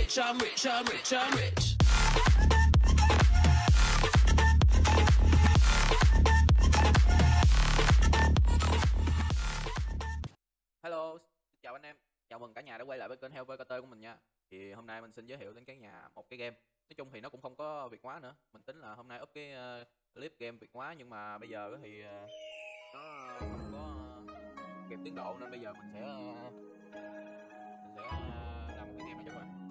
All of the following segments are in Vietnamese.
rich, I'm rich, I'm rich, I'm rich. Hello, chào anh em, chào mừng cả nhà đã quay lại với kênh Heo VKT của mình nha. Thì hôm nay mình xin giới thiệu đến cả nhà một cái game. Nói chung thì nó cũng không có Việt hóa nữa. Mình tính là hôm nay up cái clip game Việt hóa, nhưng mà bây giờ thì nó không có kịp tiến độ, nên bây giờ mình sẽ làm một cái game này cho các bạn.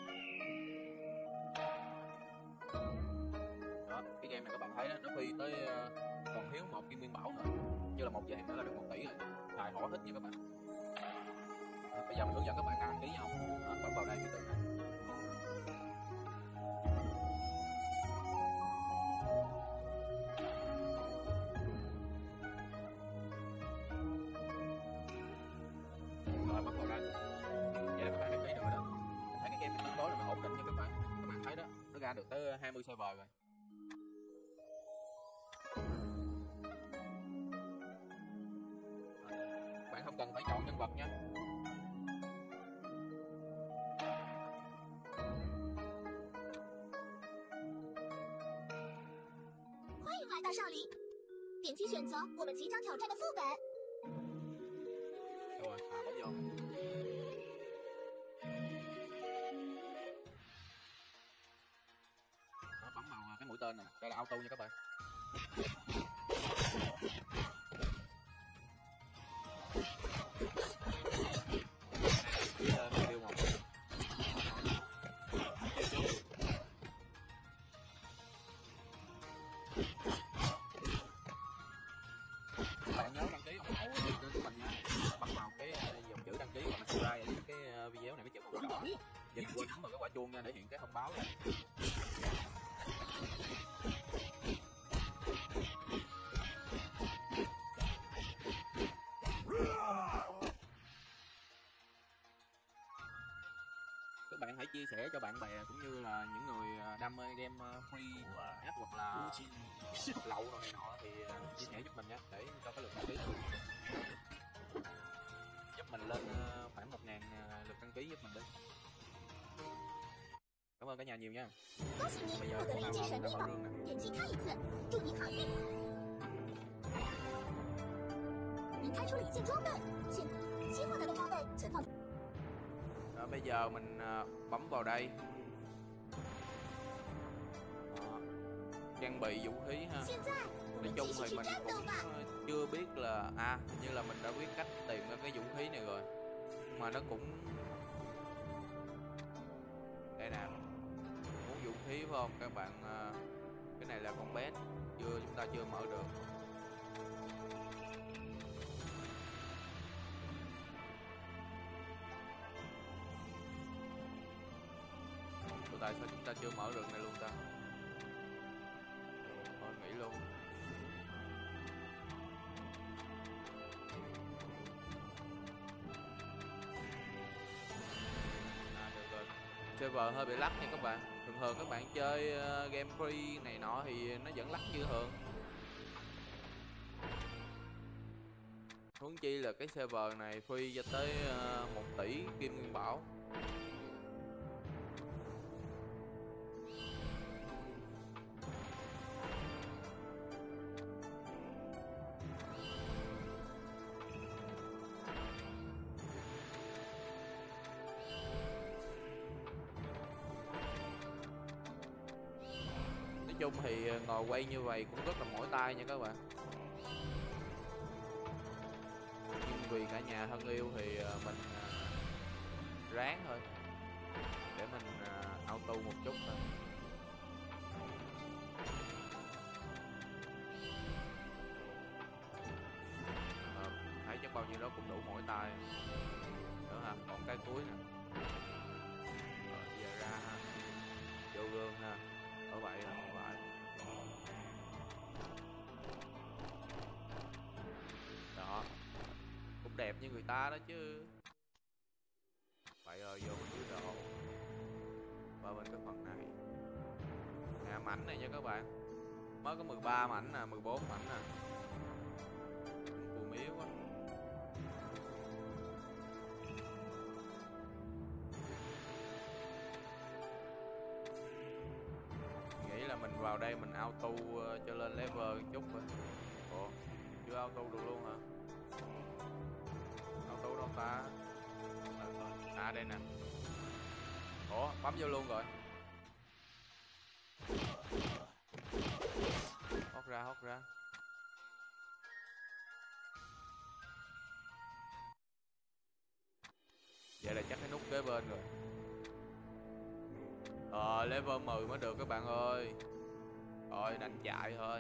Đó, cái game này các bạn thấy đó, nó phi tới còn thiếu một kim nguyên bảo nữa, như là một vàng nữa là được 1 tỷ rồi. Tài hỏa thích nha các bạn. Bây giờ mình hướng dẫn các bạn đăng ký nhau. Bấm vào đây cái từ này. Rồi bấm vào đây. Vậy là các bạn đăng ký được rồi đó. Mình thấy cái game tương đối là nó ổn định nha các bạn. Các bạn thấy đó, nó ra được tới 20 server rồi. Bạn không cần phải chọn nhân vật nha. 欢迎来到少林，点击选择我们即将挑战的副本。 Rồi, bấm vô. Đó, bấm vào cái mũi tên này, đây là auto nha các bạn. Kêu một. Các bạn nhớ đăng ký ủng hộ kênh của mình nha. Bấm vào cái dòng chữ đăng ký và mình subscribe ở cái video này, cái chữ màu đỏ. Đừng quên bấm vào cái quả chuông nha để hiện cái thông báo nha. Các bạn hãy chia sẻ cho bạn bè cũng như là những người đam mê game free app hoặc là lậu rồi này nọ thì chia sẻ giúp mình nhé, để cho cái lượt đăng ký giúp mình lên khoảng 1000 lượt đăng ký giúp mình đi. Cảm ơn cả nhà nhiều nha. 恭喜你获得了一件神秘宝，点击它一次，祝你好运。你开出了一件装备，现在新获得的装备存放。 Bây giờ mình bấm vào đây. Trang bị vũ khí ha. Nói chung thì mình cũng chưa biết là hình như là mình đã biết cách tìm ra cái vũ khí này rồi, nhưng mà nó cũng đây nè, muốn vũ khí phải không các bạn? Cái này là con bé chúng ta chưa mở được. Tại sao chúng ta chưa mở được này luôn ta? Thôi nghỉ luôn. Được rồi. Server hơi bị lắc nha các bạn. Thường các bạn chơi game free này nọ thì nó vẫn lắc như thường. Huống chi là cái server này free cho tới 1 tỷ kim nguyên bảo. Nói chung thì ngồi quay như vậy cũng rất là mỏi tay nha các bạn. Nhưng vì cả nhà thân yêu thì mình ráng thôi, để mình auto một chút thôi. Thấy chắc bao nhiêu đó cũng đủ mỏi tay nữa ha. Còn cái cuối nè. Rồi giờ ra ha, vô gương ha. Ở vậy là không phải. Đó, cũng đẹp như người ta đó chứ. Vậy rồi vô bên dưới độ, qua bên cái phần này nè, mảnh này nha các bạn. Mới có 13 mảnh nè, 14 mảnh nè. Cùi miếu quá. là mình vào đây mình auto cho lên level chút rồi. Ủa, chưa auto được luôn hả? Auto đâu ta? À đây nè. Ủa, bấm vô luôn rồi. Hót ra, hót ra. Vậy là chắc cái nút kế bên rồi. Level 10 mới được các bạn ơi. Rồi, đành chạy thôi.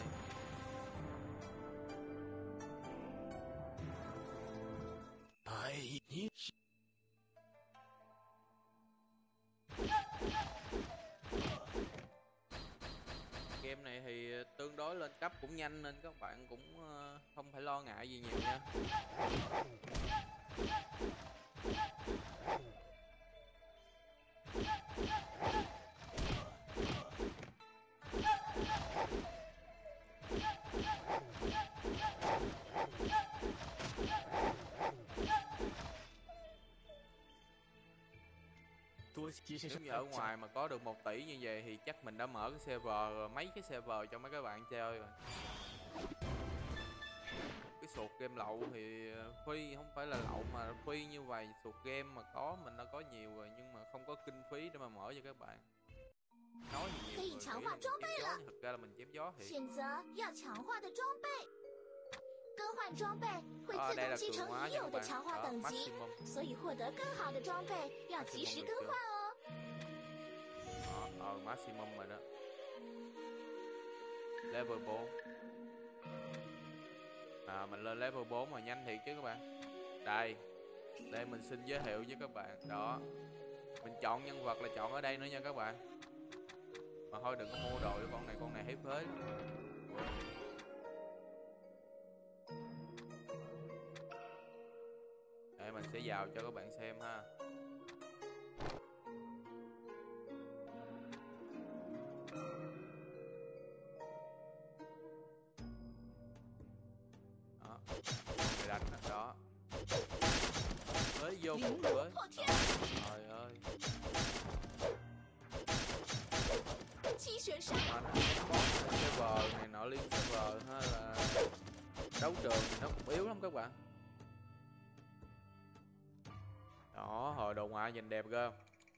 Game này thì tương đối lên cấp cũng nhanh nên các bạn cũng không phải lo ngại gì nhiều nha. Nếu như ở ngoài mà có được 1 tỷ như vậy thì chắc mình đã mở cái server, mấy cái server cho mấy các bạn chơi rồi. Cái sụt game lậu thì free, không phải là lậu mà free như vậy. Sụt game mà có mình đã có nhiều rồi nhưng mà không có kinh phí để mà mở cho các bạn. Nói gì nhiều người nghĩ là mình chém gió nhưng thực ra là mình chém gió thì. 选择要强化的装备，更换装备会自动继承已有的强化等级，所以获得更好的装备要及时更换哦。 Maximum rồi đó. Level 4. Mình lên level 4 mà nhanh thiệt chứ các bạn. Đây mình xin giới thiệu với các bạn. Đó. Mình chọn nhân vật là chọn ở đây nữa nha các bạn. Mà thôi đừng có mua đồ cho con này hết phế. Đây mình sẽ vào cho các bạn xem ha. Đó. Mày đánh đó. Mới vô cùng với. Trời ơi. Server này nọ liên server hay là đấu trường thì nó cũng yếu lắm các bạn. Đó, hồi đồ ngoại nhìn đẹp ghê.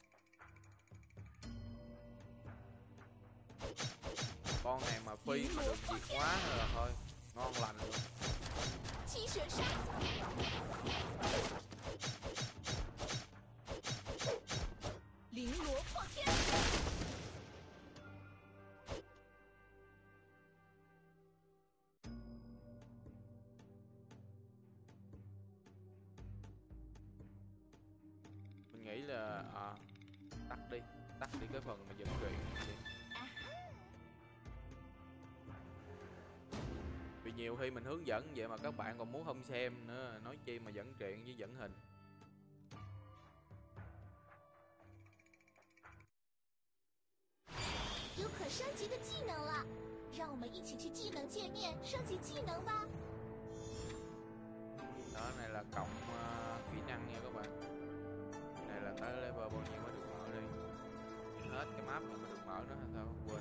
Con này mà phi mà được diệt hóa là thôi ngon lành luôn. Mình nghĩ là tắt đi cái phần mà dẫn truyện đi. Vì nhiều khi mình hướng dẫn vậy mà các bạn còn muốn không xem nữa, nói chi mà dẫn truyện với dẫn hình. 有可升级的技能了，让我们一起去技能界面升级技能吧。 Đó này là cộng kỹ năng nha các bạn. Này là tới level bao nhiêu mới được mở đi. Hết cái map này mới được mở nữa hay sao quên.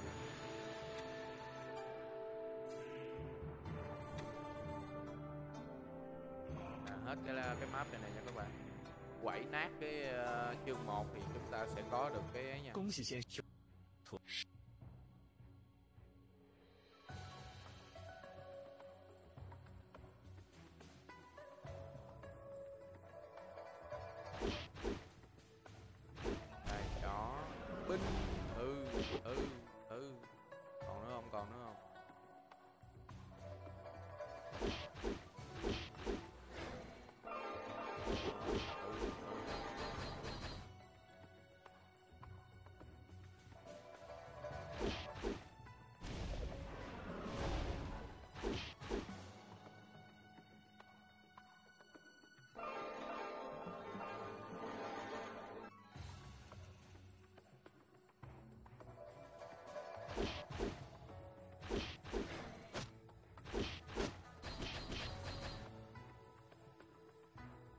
Hết cái map này nha các bạn. Quẩy nát cái chương 1 thì chúng ta sẽ có được cái ấy nha. Đây đó, binh. Còn nữa không?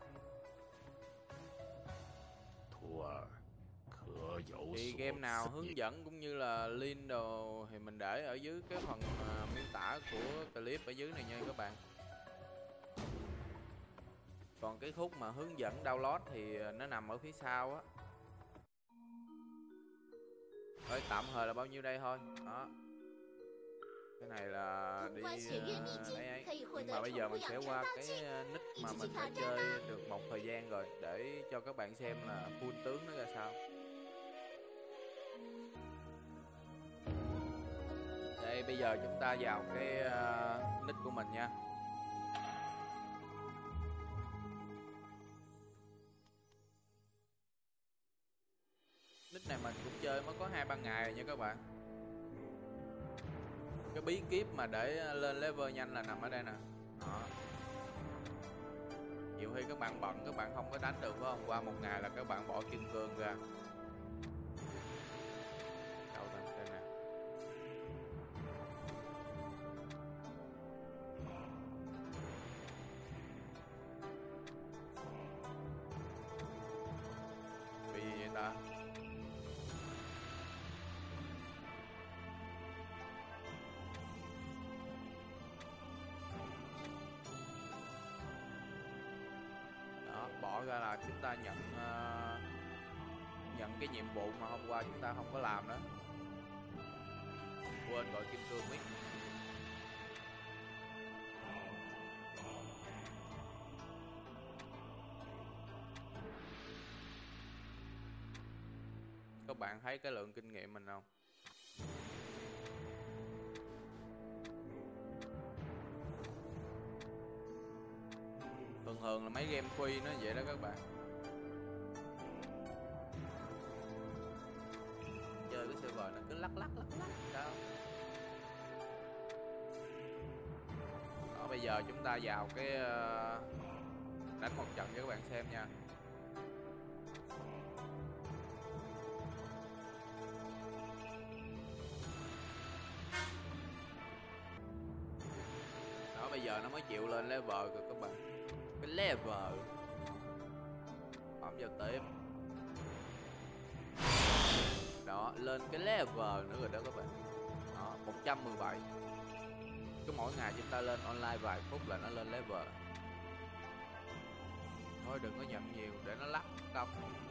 Thì game nào hướng hướng dẫn cũng như là link đồ thì mình để ở dưới cái phần miêu tả của clip ở dưới này nha các bạn. Còn cái khúc mà hướng dẫn download thì nó nằm ở phía sau á. Thôi tạm thời là bao nhiêu đây thôi. Đó. Cái này là đi ấy. Nhưng mà bây giờ mình sẽ qua cái nick mà mình đã chơi được một thời gian rồi để cho các bạn xem là full tướng nó ra sao. Đây bây giờ chúng ta vào cái nick của mình nha. Nick này mình cũng chơi mới có 2-3 ngày rồi nha các bạn. Cái bí kíp mà để lên level nhanh là nằm ở đây nè. Đó. Nhiều khi các bạn bận, các bạn không có đánh được phải không? Qua một ngày là các bạn bỏ kim cương ra. Đâu rồi, đây nè. Vì gì vậy ta? Bỏ ra là chúng ta nhận cái nhiệm vụ mà hôm qua chúng ta không có làm nữa. Quên gọi kim cương miết. Các bạn thấy cái lượng kinh nghiệm mình không? Thường là mấy game free nó vậy đó các bạn. Chơi cái server nó cứ lắc sao. Đó, bây giờ chúng ta vào cái đánh một trận cho các bạn xem nha. Đó, bây giờ nó mới chịu lên level rồi các bạn. Cái level bấm vào tiếp. Đó, lên cái level nữa rồi đó các bạn. Đó, 117. Cứ mỗi ngày chúng ta lên online vài phút là nó lên level. Thôi đừng có nhận nhiều để nó lắc đâu.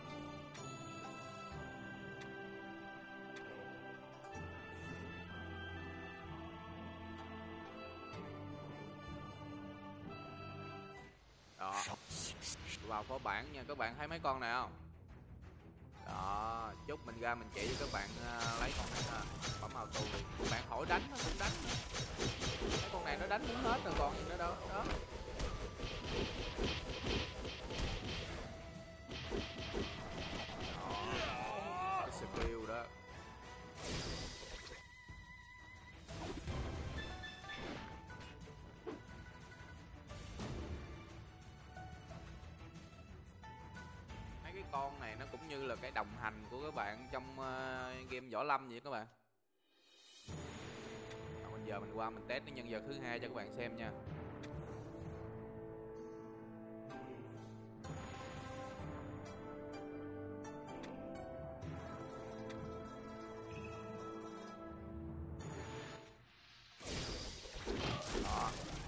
Đó. Vào phó bản nha, các bạn thấy mấy con này không? Đó, chút mình ra mình chỉ cho các bạn lấy con này ha. Bấm auto liền. Các bạn hỏi đánh nó cũng đánh. Mấy con này nó đánh muốn hết rồi còn gì nữa đâu. Đó. Đó. Cái skill đó. Cái con này nó cũng như là cái đồng hành của các bạn trong game võ lâm vậy các bạn. Bây giờ mình qua mình test cái nhân vật thứ hai cho các bạn xem nha. Đó.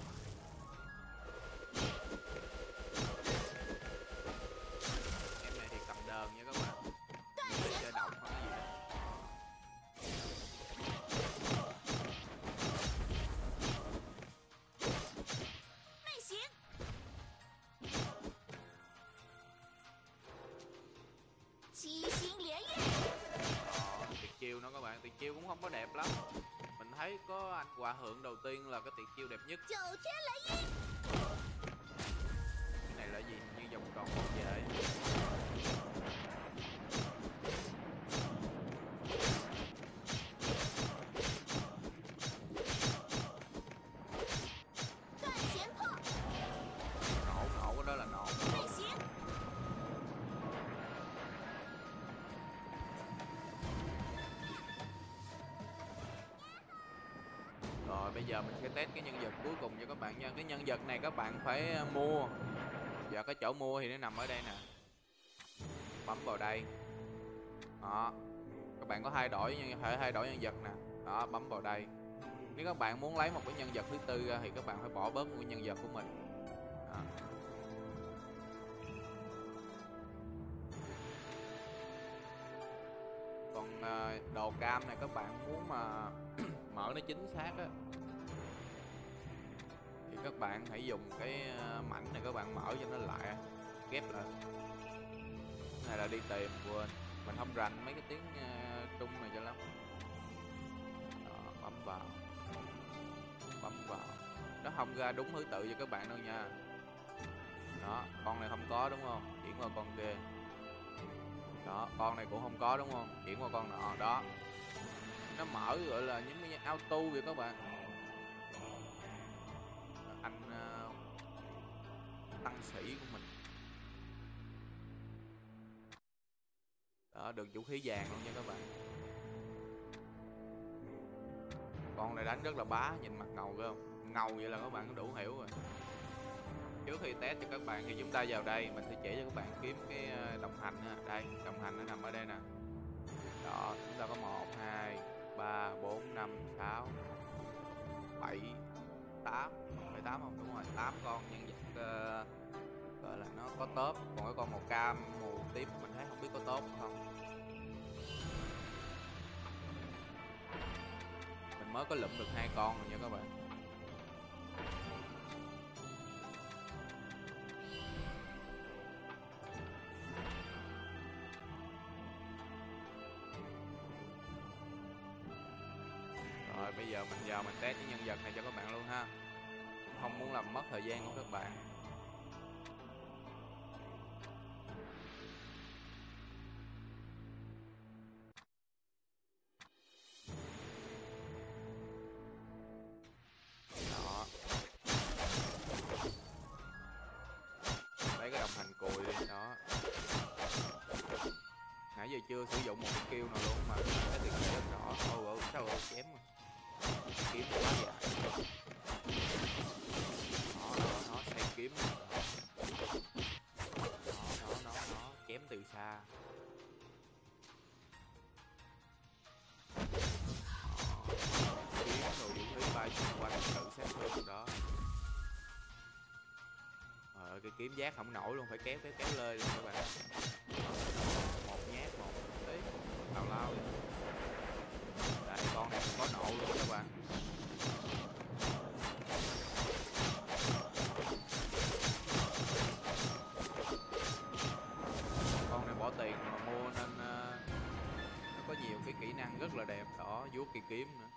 Đờn nha các bạn. Chơi động không có gì đâu. Tuyệt chiêu nó các bạn. Tuyệt chiêu cũng không có đẹp lắm. Mình thấy có anh Hòa Hượng đầu tiên là cái tuyệt chiêu đẹp nhất. Cái này là gì? Như vòng tròn một vậy. Nổ đó là nổ. Rồi bây giờ mình sẽ test cái nhân vật cuối cùng cho các bạn nha. Cái nhân vật này các bạn phải mua. Và cái chỗ mua thì nó nằm ở đây nè. Bấm vào đây. Đó. Các Các bạn có thay đổi nhân vật nè. Đó, bấm vào đây. Nếu các bạn muốn lấy một cái nhân vật thứ tư ra thì các bạn phải bỏ bớt một cái nhân vật của mình. Đó. Còn đồ cam này các bạn muốn mà mở nó chính xác á thì các bạn hãy dùng cái mảnh này, các bạn mở cho nó lại, ghép lại. Này là đi tìm, quên, mình không rành mấy cái tiếng Trung này cho lắm. Đó, bấm vào, nó không ra đúng thứ tự cho các bạn đâu nha. Đó, con này không có đúng không, chuyển qua con kia. Đó, con này cũng không có đúng không, chuyển qua con nọ. Đó, nó mở gọi là những cái auto vậy các bạn. Anh tăng sĩ của mình. Đó, được vũ khí vàng luôn nha các bạn. Con này đánh rất là bá, nhìn mặt ngầu phải không? Ngầu vậy là các bạn có đủ hiểu rồi. Trước khi test cho các bạn thì chúng ta vào đây, mình sẽ chỉ cho các bạn kiếm cái đồng hành ha. Đây, đồng hành nó nằm ở đây nè. Đó, chúng ta có 1, 2, 3, 4, 5, 6, 7, 8. Phải 8 không? Đúng rồi, 8 con nhân vật gọi là nó có top. Còn cái con màu cam, màu tím mình thấy không biết có top không. Mình mới có lụm được 2 con rồi nha các bạn. Rồi bây giờ mình vào mình test cái nhân vật này cho các bạn luôn ha. Không muốn làm mất thời gian của các bạn. Đó. Lấy cái đồng hành cùi đi. Đó. Nãy giờ chưa sử dụng một cái skill nào luôn mà cái tiền rất rõ. Ôi sao rồi chém rồi. Kiếm quá dài. Nó xoay kiếm. Nó chém từ xa. Kiếm rồi vũ khí bay xung quanh tự sát thương đó. Cái kiếm giác không nổi luôn, phải kéo lên luôn các bạn. Một nhát một tí tào lao vậy. Đây, con này có nổ luôn các bạn. Con này bỏ tiền mà mua nên nó có nhiều cái kỹ năng rất là đẹp. Đó, vuốt cây kiếm nữa.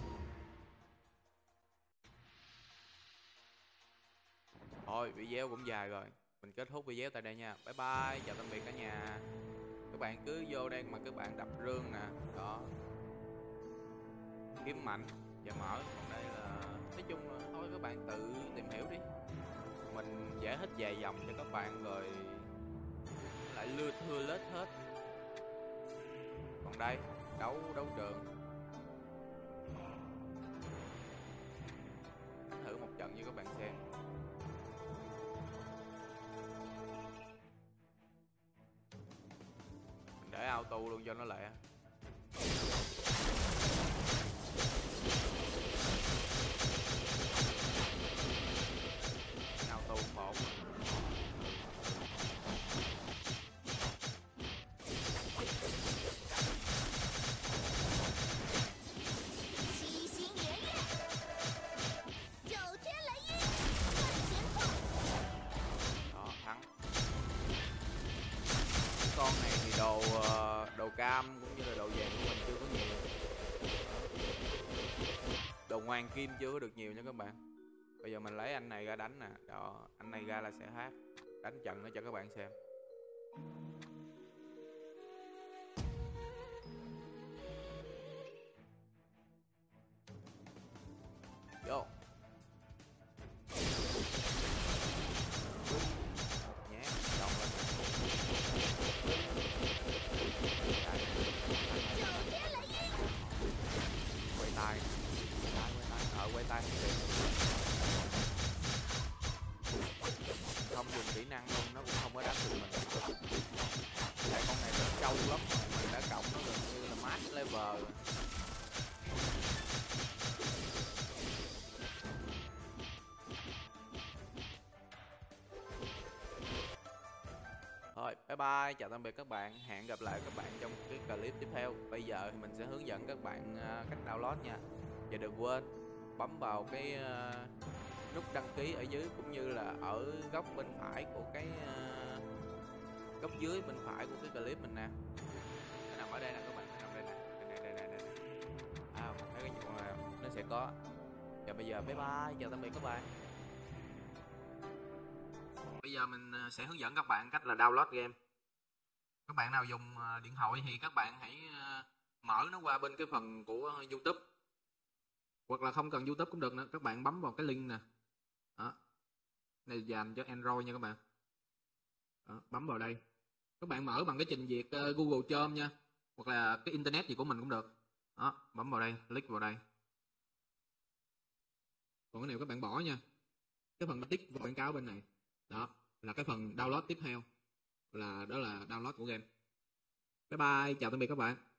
Thôi video cũng dài rồi, mình kết thúc video tại đây nha. Bye bye, chào tạm biệt cả nhà. Các bạn cứ vô đây mà các bạn đập rương nè. Đó, kiếm mạnh và mở. Còn đây là nói chung là thôi các bạn tự tìm hiểu đi. Mình giải thích vài dòng cho các bạn rồi lại lưa thưa lết hết. Còn đây đấu trường, thử một trận như các bạn xem. Mình để auto luôn cho nó lẹ. Auto cũng ổn. Con này thì đồ cam cũng như là đồ vàng của mình chưa có nhiều. Đồ ngoan kim chưa có được nhiều nha các bạn. Bây giờ mình lấy anh này ra đánh nè. Đó, anh này ra là sẽ hát. Đánh trận nó cho các bạn xem. Vô. Nhé, chọn lên. Quay tay. Quay tay không dùng kỹ năng luôn, nó cũng không có đánh được mình. Tại con này rất trâu lắm, mình đã cộng nó gần như là mát. bye, chào tạm biệt các bạn. Hẹn gặp lại các bạn trong cái clip tiếp theo. Bây giờ thì mình sẽ hướng dẫn các bạn cách download nha. Và đừng quên bấm vào cái nút đăng ký ở dưới, cũng như là ở góc bên phải của cái góc dưới bên phải của cái clip mình nè. Nó nằm ở đây nè các bạn, nó nằm đây nè, đây nè. Mấy cái chuột này nó sẽ có. Và bây giờ bye bye, chào tạm biệt các bạn. Bây giờ mình sẽ hướng dẫn các bạn cách là download game. Các bạn nào dùng điện thoại thì các bạn hãy mở nó qua bên cái phần của YouTube, hoặc là không cần YouTube cũng được nữa. Các bạn bấm vào cái link nè. Đó. Này dành cho Android nha các bạn. Đó, bấm vào đây. Các bạn mở bằng cái trình duyệt Google Chrome nha, hoặc là cái internet gì của mình cũng được. Đó, bấm vào đây, click vào đây. Còn cái này các bạn bỏ nha. Cái phần tích và quảng cáo bên này. Đó là cái phần download tiếp theo, đó là download của game. Bye bye, chào tạm biệt các bạn.